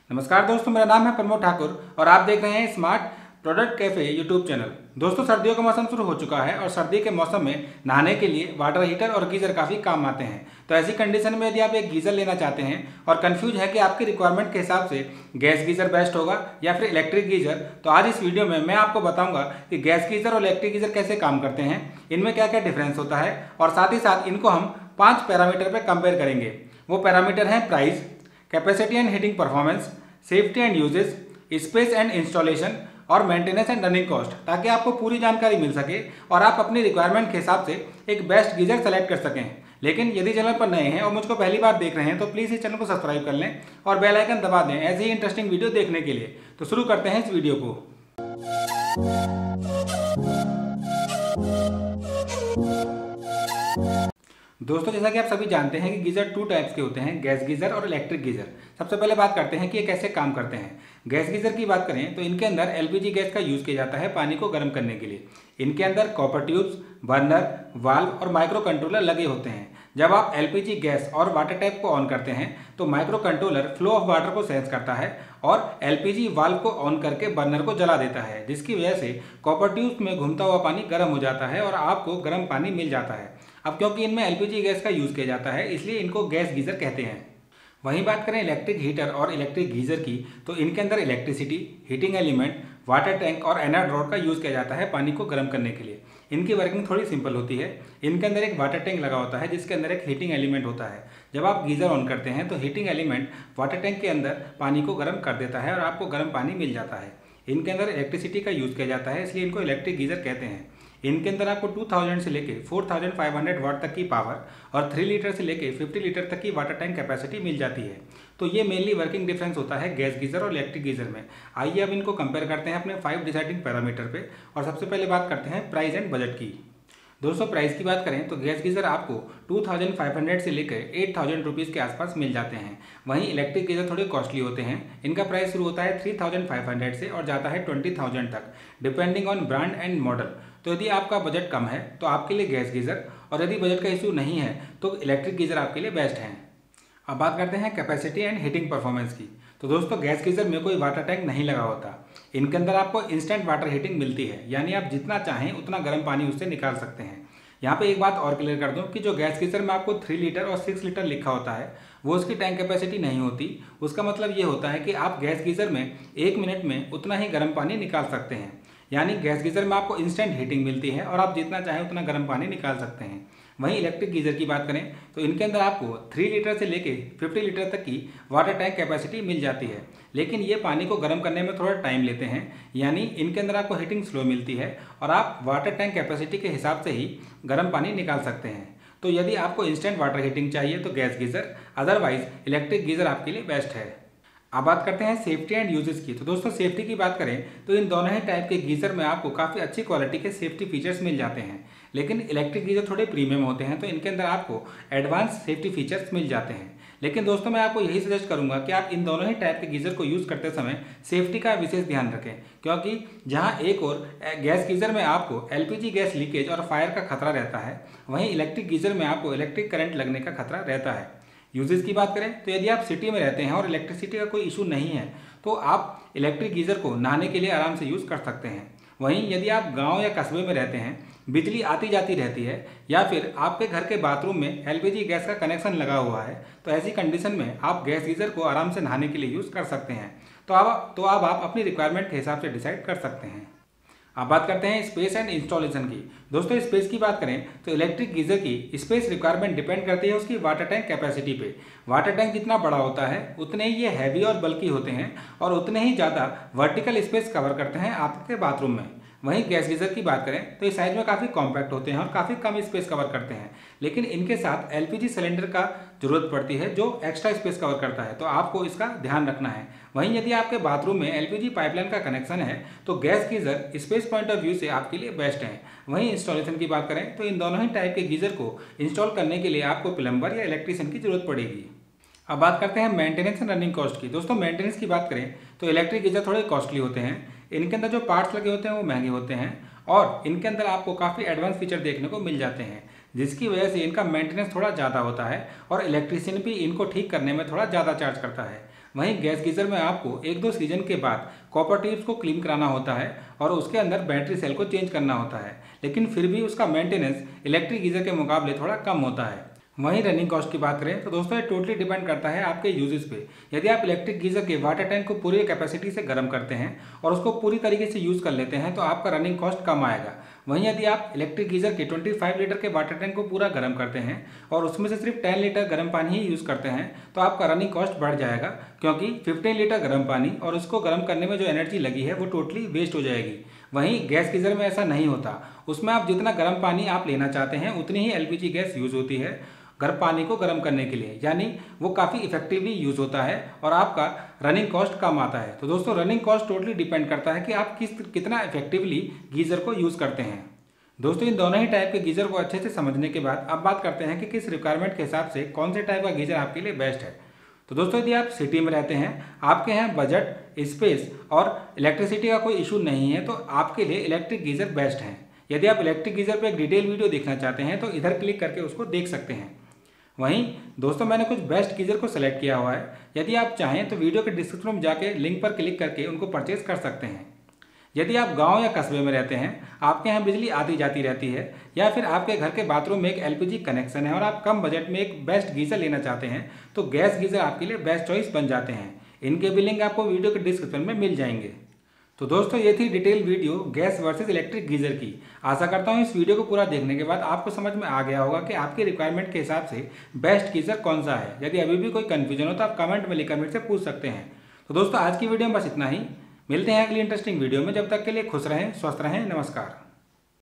नमस्कार दोस्तों, मेरा नाम है प्रमोद ठाकुर और आप देख रहे हैं smart product cafe YouTube channel. दोस्तों, सर्दियों का मौसम शुरू हो चुका है और सर्दी के मौसम में नहाने के लिए वाटर हीटर और गीजर काफ़ी काम आते हैं। तो ऐसी कंडीशन में यदि आप एक गीजर लेना चाहते हैं और कंफ्यूज है कि आपकी रिक्वायरमेंट के हिसाब से गैस गीजर बेस्ट होगा या फिर इलेक्ट्रिक गीजर, तो आज इस वीडियो में मैं आपको बताऊंगा कि गैस गीजर और इलेक्ट्रिक गीजर कैसे काम करते हैं, इनमें क्या क्या डिफरेंस होता है और साथ ही साथ इनको हम 5 पैरामीटर पर कंपेयर करेंगे। वो पैरामीटर हैं price, capacity and heating performance, safety and usages, space and installation और मेंटेनेंस एंड रनिंग कॉस्ट, ताकि आपको पूरी जानकारी मिल सके और आप अपनी रिक्वायरमेंट के हिसाब से एक बेस्ट गीजर सेलेक्ट कर सकें। लेकिन यदि चैनल पर नए हैं और मुझको पहली बार देख रहे हैं तो प्लीज़ इस चैनल को सब्सक्राइब कर लें और बेल आइकन दबा दें ऐसे ही इंटरेस्टिंग वीडियो देखने के लिए। तो शुरू करते हैं इस वीडियो को। दोस्तों, जैसा कि आप सभी जानते हैं कि गीज़र 2 टाइप्स के होते हैं, गैस गीज़र और इलेक्ट्रिक गीज़र। सबसे पहले बात करते हैं कि ये कैसे काम करते हैं। गैस गीज़र की बात करें तो इनके अंदर एलपीजी गैस का यूज़ किया जाता है पानी को गर्म करने के लिए। इनके अंदर कॉपर ट्यूब्स, बर्नर, वाल्व और माइक्रो कंट्रोलर लगे होते हैं। जब आप एलपीजी गैस और वाटर टैप को ऑन करते हैं तो micro controller flow of water को सेंस करता है और एलपीजी वाल्व को ऑन करके बर्नर को जला देता है, जिसकी वजह से कॉपर ट्यूब्स में घूमता हुआ पानी गर्म हो जाता है और आपको गर्म पानी मिल जाता है। अब क्योंकि इनमें एलपीजी गैस का यूज़ किया जाता है, इसलिए इनको गैस गीज़र कहते हैं। वहीं बात करें इलेक्ट्रिक हीटर और इलेक्ट्रिक गीज़र की, तो इनके अंदर electricity, heating element, water tank और एनर्ड रॉड का यूज़ किया जाता है पानी को गर्म करने के लिए। इनकी वर्किंग थोड़ी सिंपल होती है। इनके अंदर एक वाटर टैंक लगा होता है जिसके अंदर एक हीटिंग एलिमेंट होता है। जब आप गीज़र ऑन करते हैं तो हीटिंग एलिमेंट वाटर टैंक के अंदर पानी को गर्म कर देता है और आपको गर्म पानी मिल जाता है। इनके अंदर इलेक्ट्रिसिटी का यूज़ किया जाता है, इसलिए इनको इलेक्ट्रिक गीज़र कहते हैं। इनके अंदर आपको 2000 से लेके 4500 वाट तक की पावर और 3 लीटर से लेके 50 लीटर तक की वाटर टैंक कैपेसिटी मिल जाती है। तो ये मेनली वर्किंग डिफरेंस होता है गैस गीज़र और इलेक्ट्रिक गीज़र में। आइए अब इनको कंपेयर करते हैं अपने 5 डिसाइडिंग पैरामीटर पे और सबसे पहले बात करते हैं प्राइस एंड बजट की। दोस्तों, प्राइस की बात करें तो गैस गीज़र आपको 2500 से लेकर 8000 रुपीज़ के आसपास मिल जाते हैं। वहीं इलेक्ट्रिक गीज़र थोड़े कॉस्टली होते हैं। इनका प्राइस शुरू होता है 3500 से और जाता है 20000 तक, depending on brand and model. तो यदि आपका बजट कम है तो आपके लिए गैस गीज़र, और यदि बजट का इशू नहीं है तो इलेक्ट्रिक गीज़र आपके लिए बेस्ट हैं। अब बात करते हैं कैपेसिटी एंड हीटिंग परफॉर्मेंस की। तो दोस्तों, गैस गीज़र में कोई वाटर टैंक नहीं लगा होता। इनके अंदर आपको इंस्टेंट वाटर हीटिंग मिलती है, यानी आप जितना चाहें उतना गर्म पानी उससे निकाल सकते हैं। यहाँ पे एक बात और क्लियर कर दूँ कि जो गैस गीज़र में आपको 3 लीटर और 6 लीटर लिखा होता है वो उसकी टैंक कैपेसिटी नहीं होती। उसका मतलब ये होता है कि आप गैस गीज़र में 1 मिनट में उतना ही गर्म पानी निकाल सकते हैं। यानी गैस गीज़र में आपको इंस्टेंट हीटिंग मिलती है और आप जितना चाहें उतना गर्म पानी निकाल सकते हैं। वहीं इलेक्ट्रिक गीज़र की बात करें तो इनके अंदर आपको 3 लीटर से लेके 50 लीटर तक की वाटर टैंक कैपेसिटी मिल जाती है, लेकिन ये पानी को गर्म करने में थोड़ा टाइम लेते हैं। यानी इनके अंदर आपको हीटिंग स्लो मिलती है और आप वाटर टैंक कैपेसिटी के हिसाब से ही गर्म पानी निकाल सकते हैं। तो यदि आपको इंस्टेंट वाटर हीटिंग चाहिए तो gas geyser, otherwise electric geyser आपके लिए बेस्ट है। अब बात करते हैं सेफ्टी एंड यूजेस की। तो दोस्तों, सेफ्टी की बात करें तो इन दोनों ही टाइप के गीज़र में आपको काफ़ी अच्छी क्वालिटी के सेफ्टी फीचर्स मिल जाते हैं। लेकिन इलेक्ट्रिक गीज़र थोड़े प्रीमियम होते हैं तो इनके अंदर आपको एडवांस सेफ्टी फीचर्स मिल जाते हैं। लेकिन दोस्तों, मैं आपको यही सजेस्ट करूंगा कि आप इन दोनों ही टाइप के गीज़र को यूज़ करते समय सेफ्टी का विशेष ध्यान रखें, क्योंकि जहां एक और गैस गीज़र में आपको एलपीजी गैस लीकेज और फायर का खतरा रहता है, वहीं इलेक्ट्रिक गीज़र में आपको इलेक्ट्रिक करंट लगने का खतरा रहता है। यूजेस की बात करें तो यदि आप सिटी में रहते हैं और इलेक्ट्रिसिटी का कोई इशू नहीं है तो आप इलेक्ट्रिक गीज़र को नहाने के लिए आराम से यूज़ कर सकते हैं। वहीं यदि आप गांव या कस्बे में रहते हैं, बिजली आती जाती रहती है या फिर आपके घर के बाथरूम में एलपीजी गैस का कनेक्शन लगा हुआ है, तो ऐसी कंडीशन में आप गैस गीज़र को आराम से नहाने के लिए यूज़ कर सकते हैं। तो अब आप अपनी रिक्वायरमेंट के हिसाब से डिसाइड कर सकते हैं। अब बात करते हैं स्पेस एंड इंस्टॉलेशन की। दोस्तों, स्पेस की बात करें तो इलेक्ट्रिक गीज़र की स्पेस रिक्वायरमेंट डिपेंड करती है उसकी वाटर टैंक कैपेसिटी पे। वाटर टैंक जितना बड़ा होता है उतने ही ये हैवी और बल्की होते हैं और उतने ही ज़्यादा वर्टिकल स्पेस कवर करते हैं आपके बाथरूम में। वहीं गैस गीज़र की बात करें तो इस साइज में काफ़ी कॉम्पैक्ट होते हैं और काफ़ी कम स्पेस कवर करते हैं, लेकिन इनके साथ एलपीजी सिलेंडर का जरूरत पड़ती है जो एक्स्ट्रा स्पेस कवर करता है, तो आपको इसका ध्यान रखना है। वहीं यदि आपके बाथरूम में एलपीजी पाइपलाइन का कनेक्शन है तो gas geyser space point of view से आपके लिए बेस्ट है। वहीं इंस्टॉलेशन की बात करें तो इन दोनों ही टाइप के गीज़र को इंस्टॉल करने के लिए आपको प्लम्बर या इलेक्ट्रीशियन की जरूरत पड़ेगी। अब बात करते हैं मेंटेनेंस एंड रनिंग कॉस्ट की। दोस्तों, मेंटेनेंस की बात करें तो इलेक्ट्रिक गीज़र थोड़े कॉस्टली होते हैं। इनके अंदर जो पार्ट्स लगे होते हैं वो महंगे होते हैं और इनके अंदर आपको काफ़ी एडवांस फीचर देखने को मिल जाते हैं, जिसकी वजह से इनका मेंटेनेंस थोड़ा ज़्यादा होता है और इलेक्ट्रीशियन भी इनको ठीक करने में थोड़ा ज़्यादा चार्ज करता है। वहीं गैस गीजर में आपको 1-2 सीजन के बाद कॉपर टिप्स को क्लीन कराना होता है और उसके अंदर बैटरी सेल को चेंज करना होता है, लेकिन फिर भी उसका मेंटेनेंस इलेक्ट्रिक गीजर के मुकाबले थोड़ा कम होता है। वहीं रनिंग कॉस्ट की बात करें तो दोस्तों ये टोटली डिपेंड करता है आपके यूजेस पे। यदि आप इलेक्ट्रिक गीजर के वाटर टैंक को पूरी कैपेसिटी से गर्म करते हैं और उसको पूरी तरीके से यूज़ कर लेते हैं तो आपका रनिंग कॉस्ट कम आएगा। वहीं यदि आप इलेक्ट्रिक गीजर के 25 लीटर के वाटर टैंक को पूरा गर्म करते हैं और उसमें से सिर्फ 10 लीटर गर्म पानी ही यूज़ करते हैं तो आपका रनिंग कॉस्ट बढ़ जाएगा, क्योंकि 15 लीटर गर्म पानी और उसको गर्म करने में जो एनर्जी लगी है वो टोटली वेस्ट हो जाएगी। वहीं गैस गीजर में ऐसा नहीं होता, उसमें आप जितना गर्म पानी आप लेना चाहते हैं उतनी ही एलपीजी गैस यूज़ होती है गर्म पानी को गर्म करने के लिए, यानी वो काफ़ी इफेक्टिवली यूज़ होता है और आपका रनिंग कॉस्ट कम आता है। तो दोस्तों रनिंग कॉस्ट टोटली डिपेंड करता है कि आप कितना इफेक्टिवली गीज़र को यूज़ करते हैं। दोस्तों इन दोनों ही टाइप के गीज़र को अच्छे से समझने के बाद अब बात करते हैं कि किस रिक्वायरमेंट के हिसाब से कौन से टाइप का गीज़र आपके लिए बेस्ट है। तो दोस्तों यदि आप सिटी में रहते हैं, आपके यहाँ बजट, स्पेस और इलेक्ट्रिसिटी का कोई इशू नहीं है तो आपके लिए इलेक्ट्रिक गीज़र बेस्ट हैं। यदि आप इलेक्ट्रिक गीज़र पर एक डिटेल वीडियो देखना चाहते हैं तो इधर क्लिक करके उसको देख सकते हैं। वहीं दोस्तों मैंने कुछ बेस्ट गीज़र को सेलेक्ट किया हुआ है, यदि आप चाहें तो वीडियो के डिस्क्रिप्शन में जाके लिंक पर क्लिक करके उनको परचेज कर सकते हैं। यदि आप गांव या कस्बे में रहते हैं, आपके यहाँ बिजली आती जाती रहती है या फिर आपके घर के बाथरूम में एक एलपीजी कनेक्शन है और आप कम बजट में एक बेस्ट गीज़र लेना चाहते हैं तो गैस गीज़र आपके लिए बेस्ट चॉइस बन जाते हैं। इनके भी लिंक आपको वीडियो के डिस्क्रिप्शन में मिल जाएंगे। तो दोस्तों ये थी detail video gas versus electric geyser की। आशा करता हूँ इस वीडियो को पूरा देखने के बाद आपको समझ में आ गया होगा कि आपकी रिक्वायरमेंट के हिसाब से बेस्ट गीज़र कौन सा है। यदि अभी भी कोई कन्फ्यूजन हो तो आप कमेंट में लिखकर मेरे से पूछ सकते हैं। तो दोस्तों आज की वीडियो में बस इतना ही। मिलते हैं अगली इंटरेस्टिंग वीडियो में। जब तक के लिए खुश रहें, स्वस्थ रहें, नमस्कार।